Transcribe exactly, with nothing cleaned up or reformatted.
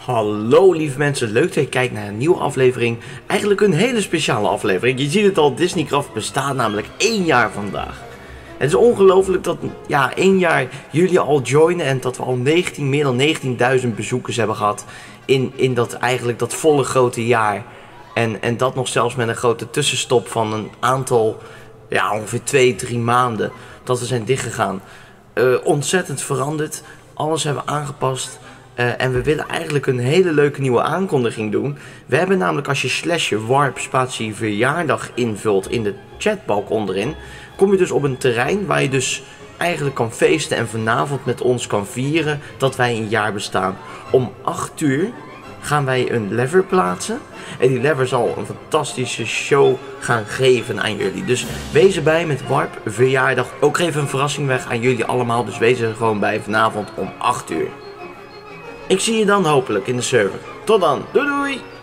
Hallo lieve mensen, leuk dat je kijkt naar een nieuwe aflevering. Eigenlijk een hele speciale aflevering. Je ziet het al, Disneycraft bestaat namelijk één jaar vandaag. Het is ongelooflijk dat ja, één jaar jullie al joinen en dat we al negentien, meer dan negentienduizend bezoekers hebben gehad in, in dat, eigenlijk dat volle grote jaar. En, en dat nog zelfs met een grote tussenstop van een aantal, ja ongeveer twee, drie maanden dat we zijn dichtgegaan. Uh, ontzettend veranderd, alles hebben we aangepast. Uh, en we willen eigenlijk een hele leuke nieuwe aankondiging doen. We hebben namelijk, als je slashje warp spatie verjaardag invult in de chatbalk onderin, kom je dus op een terrein waar je dus eigenlijk kan feesten en vanavond met ons kan vieren dat wij een jaar bestaan. Om acht uur gaan wij een lever plaatsen. En die lever zal een fantastische show gaan geven aan jullie. Dus wees erbij met warp verjaardag. Ook even een verrassing weg aan jullie allemaal. Dus wees er gewoon bij vanavond om acht uur. Ik zie je dan hopelijk in de server. Tot dan. Doei doei!